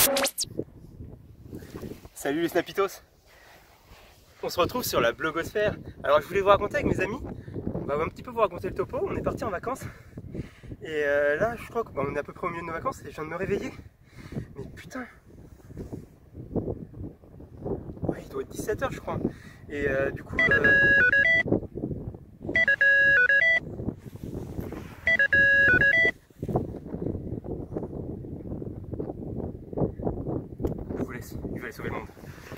Salut les Snapitos. On se retrouve sur la blogosphère. Alors je voulais vous raconter avec mes amis, on va un petit peu vous raconter le topo. On est parti en vacances et là je crois qu'on est à peu près au milieu de nos vacances et je viens de me réveiller. Mais putain, ouais, il doit être 17 h je crois. Et du coup je vous laisse, je vais aller sauver le monde.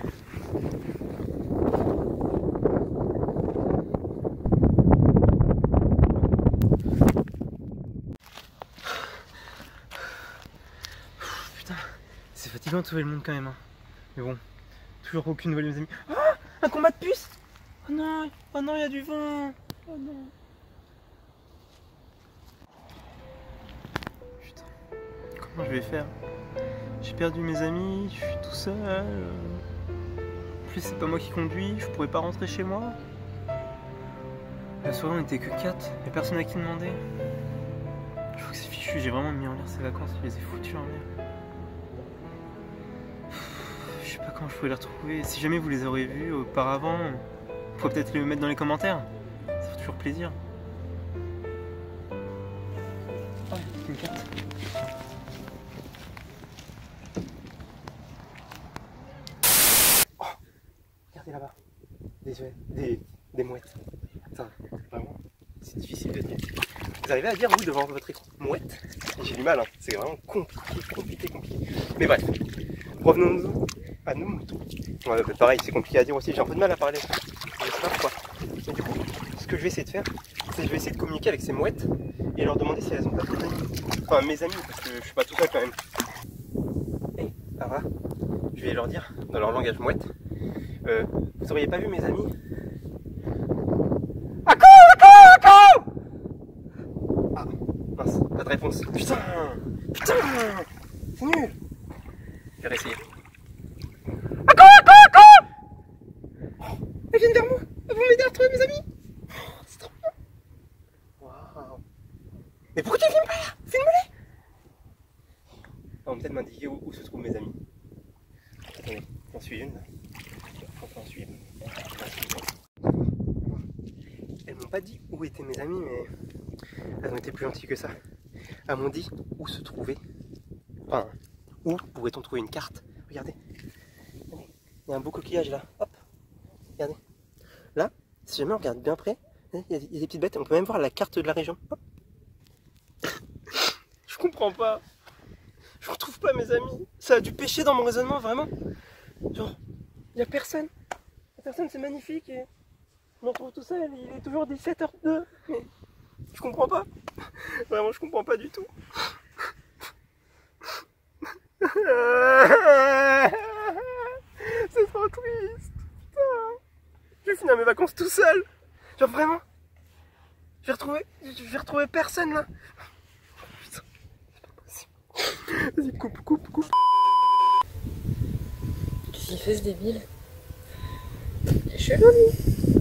Putain, c'est fatigant de sauver le monde quand même, hein. Mais bon, toujours aucune nouvelle de mes amis. Ah, un combat de puces. Oh non, il y a du vent. Oh non. Putain, comment je vais faire? J'ai perdu mes amis, je suis tout seul. En plus, c'est pas moi qui conduis, je pourrais pas rentrer chez moi. La soirée, on était que 4, y'a personne à qui demander. Je trouve que c'est fichu, j'ai vraiment mis en l'air ces vacances, je les ai foutues en l'air. Je sais pas quand je pourrais les retrouver. Si jamais vous les aurez vus auparavant, faut peut-être les mettre dans les commentaires. Ça fait toujours plaisir. Oh, une carte. Oh, regardez là-bas. Des mouettes. Attends, vraiment, c'est difficile de dire. Vous arrivez à dire, vous, devant votre écran, mouette? J'ai du mal, hein. C'est vraiment compliqué. Mais bref, revenons-nous à nos moutons. Ouais, pareil, c'est compliqué à dire aussi, j'ai un peu de mal à parler. Je sais pas pourquoi. Et du coup, ce que je vais essayer de faire, c'est que je vais essayer de communiquer avec ces mouettes et leur demander si elles ont pas d'autres amis. Enfin, mes amis, parce que je suis pas tout seul quand même. Hey, Ara, je vais leur dire, dans leur langage mouette, vous auriez pas vu mes amis? Ah, mince, pas de réponse. Putain, c'est nul. Je vais réessayer. Elles viennent vers moi. Elles vont m'aider à retrouver mes amis. C'est trop bien. Waouh. Mais pourquoi tu viens pas là? Filme-les. Elles vont peut-être m'indiquer où se trouvent mes amis. Attendez, j'en suis une. Faut qu'on suive. Elles m'ont pas dit où étaient mes amis, mais elles ont été plus gentilles que ça. Elles m'ont dit où se trouver. Enfin, où pourrait-on trouver une carte? Regardez. Regardez. Il y a un beau coquillage là. Hop. Regardez. Là, si jamais on regarde bien près, il y a des petites bêtes. On peut même voir la carte de la région. Hop. Je comprends pas. Je retrouve pas mes amis. Ça a dû pêcher dans mon raisonnement, vraiment. Genre, il y a personne. Il y a personne, c'est magnifique. Et je me retrouve tout seul. Il est toujours 17h02. Mais je comprends pas. Vraiment, je comprends pas du tout. C'est trop triste. Putain. Je vais finir mes vacances tout seul. Genre vraiment. Je vais retrouver personne là. Putain, c'est pas possible. Vas-y, coupe. Qu'est-ce qu'il fait ce débile? C'est chelou lui.